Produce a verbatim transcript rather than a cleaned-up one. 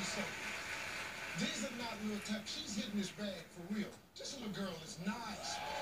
something. These are not little tap. She's hitting this bag for real. This little girl is nice.